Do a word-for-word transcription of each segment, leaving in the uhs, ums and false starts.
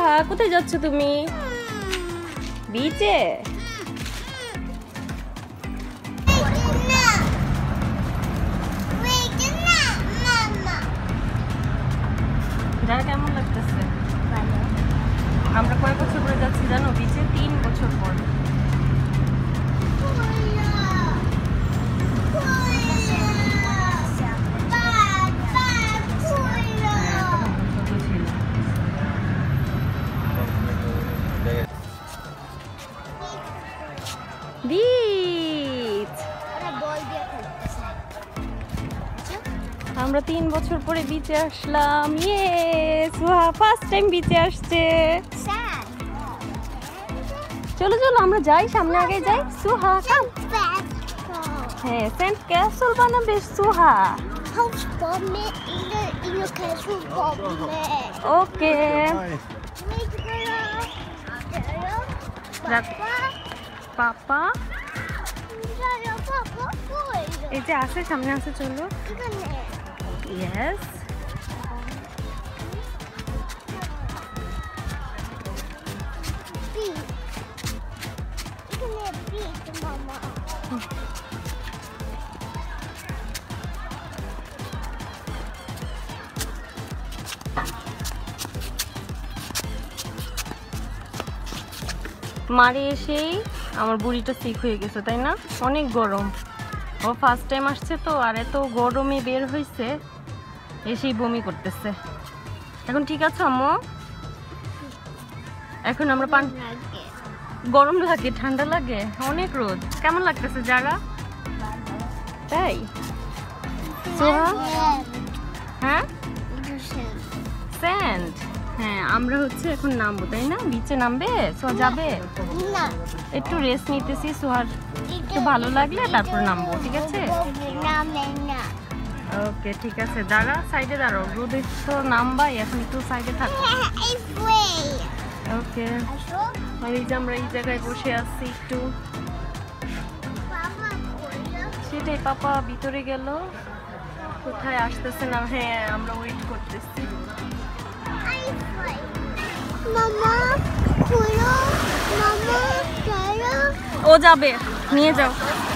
সুহা কোথায় যাচ্ছ তুমি? বিচে? যারা কেমন লাগতেছে? আমরা কয় বছর পরে যাচ্ছি জানো বিচে? তিন বছর পর। আমরা তিন বছর পরে বিচে আসলাম। ইয়ে সুহা ফার্স্ট টাইম বিচে আসছে। চলো চলো আমরা যাই, সামনে আগে যাই। সুহা কাম। হ্যাঁ সেন্ট ক্যাসল বানাবে সুহা। ওকে পাপা এই যে আছে সামনে আছে, চলো। ইয়েস মারে এসেই আমার বুড়িটা সিক হয়ে গেছে, তাই না? অনেক গরম, ও ফার্স্ট টাইম আসছে তো, আর এত গরমে বের হয়েছে, এসেই বমি করতেছে। এখন ঠিক আছে আম্মু? এখন আমরা পান গরম লাগে ঠান্ডা লাগে অনেক রোদ। কেমন লাগতেছে জায়গা? তাই সোহা? হ্যাঁ স্যান্ড। হ্যাঁ আমরা হচ্ছে এখন নামবো, তাই না? বিচে নামবে? সোহা যাবে? একটু রেস্ট নিতেছি, সোহার একটু ভালো লাগলে তারপর নামবো, ঠিক আছে? ওকে ঠিক আছে, দাঁড়া সাইডে দাঁড়াও, রোদে তো নামবাই, এখন একটু সাইডে থাকো। ওকে আর এই যে আমরা এই জায়গায় বসে আছি একটু, সেটাই। পাপা ভিতরে গেল, কোথায় আসতেছে না। হ্যাঁ আমরা ওয়েট করতেছি। ও যাবে, নিয়ে যাও।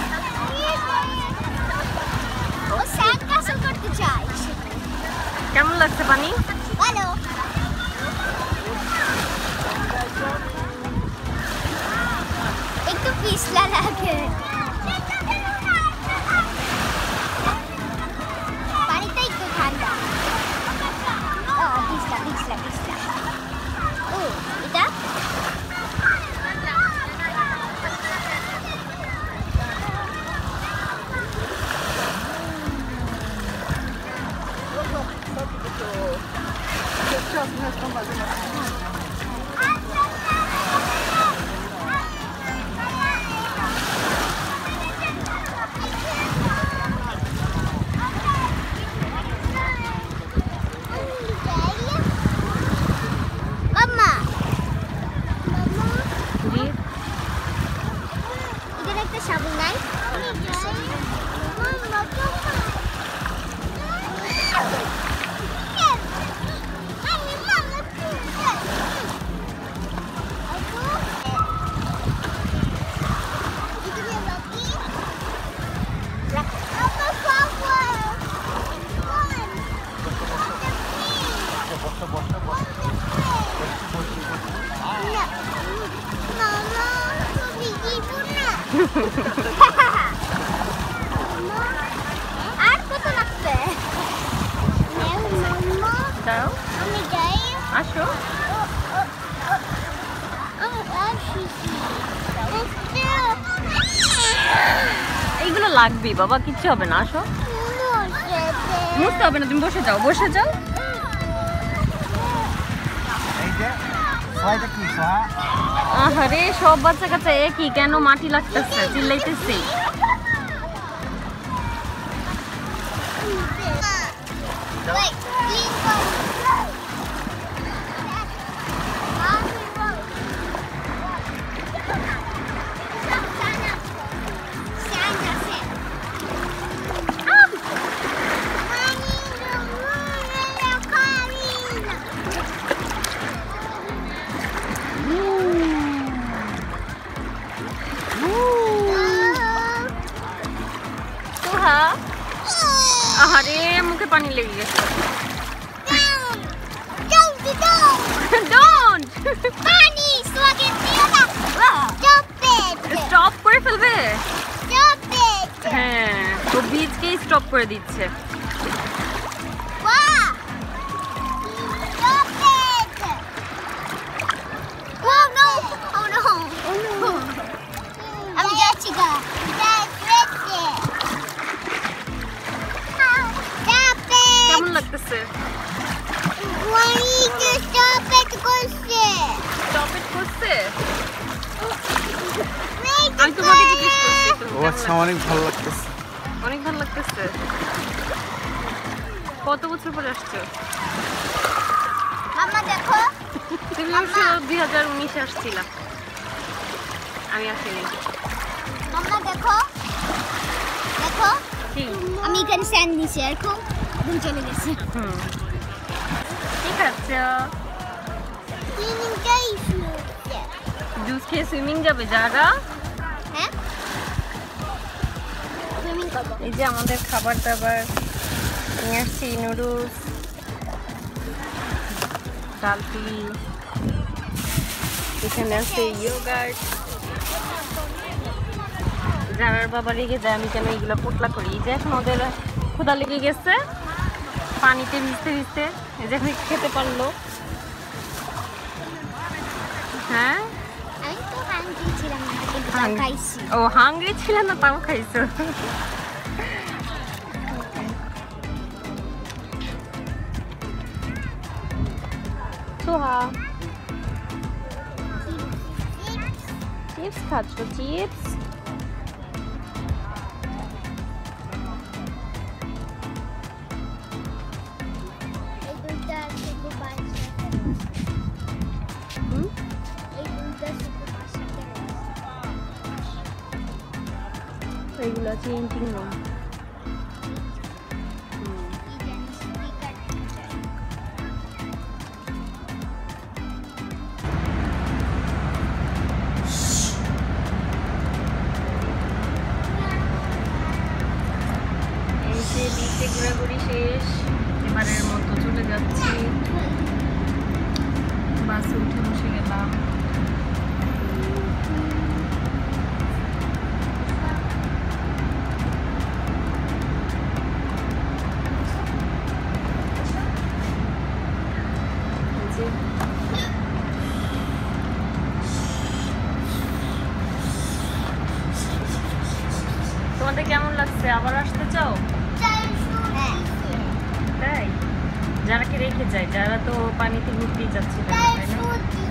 কেমন লাগছে পানি? ভালো। একটু পিছলা লাগে, পানিটা একটু ঠান্ডা। ও পিছলা পিছলা পিছলা। ও এটা আর কত লাগবে? দাও আসো। এইগুলো লাগবে বাবা, কিচ্ছু হবে না, আসো। মুছতে হবে না, তুমি বসে যাও, বসে যাও। আরে সব বাচ্চা কাচ্চা একই, কেন মাটি লাগতেছে, চিল্লাইতেছি। আরে মুখে পানি লেগে গেছে। Don't! পানি সোয়াকে দিও না। Stop it! স্টপ করে ফেলবে? Stop it! হ্যাঁ, ও বীজকেই স্টপ করে দিচ্ছে। Wow! Stop it! Oh no! Oh no! Oh no! I'm Jessica. That's it. Stop it! কেমন লাগতেছে? Why you stop it করছে? স্টপ ইট করছে? Wait, আমি তোমাকে জিজ্ঞেস করছি তো, ও আচ্ছা, অনেক ভালো লাগতেছে। অনেক ভালো লাগতেছে। কত বছর পরে আসছো? মামা দেখো। তুমি অবশ্য দুই হাজার উনিশে আসছিলাম, আমি আসিনি। মামা দেখো। দেখো। কি? আমি এখানে স্যান্ড নিছি এখন এখন চলে গেছে। হুম, ঠিক আছে। তিনটাই শুনছে। জুস খেয়ে সুইমিং যাবে যারা? হ্যাঁ? সুইমিং করব। এই যে আমাদের খাবার দাবার নিয়ে আসছি, নুডলস, ডাল পুরি, এখানে আছে ইয়োগার্ট। যারার বাবা রেগে যায় আমি কেন এইগুলো পোটলা করি। এই যে এখন ওদের ক্ষুধা লেগে গেছে, পানিতে ভিজতে ভিজতে এই যে এখন খেতে পারলো। হ্যাঁ, আমি তো হাঙ্গি ছিলাম না কিন্তু তাও Hungry. খাইছি। ও হাংরি ছিল না তাও খাইছো। সোহা চিপস খাচ্ছ? চিপস এই দুইটা শুধু বাসাতে। হুম, এই দুইটা শুধু বাসাতে। এইগুলো আছে এন্টিং রুম। এই জানি স্পিকার। এই যে বিচে ঘোরাঘুরি শেষ, এবারের মতো চলে যাচ্ছি। বাসে উঠে বসে গেলাম। এই যে তোমাদের কেমন লাগছে? আবার আসতে চাও? হ্যাঁ। তাই যারা কি রেখে যায়, যারা তো পানিতে ঘুরতেই যাচ্ছিল, তাই তাই না? শুধু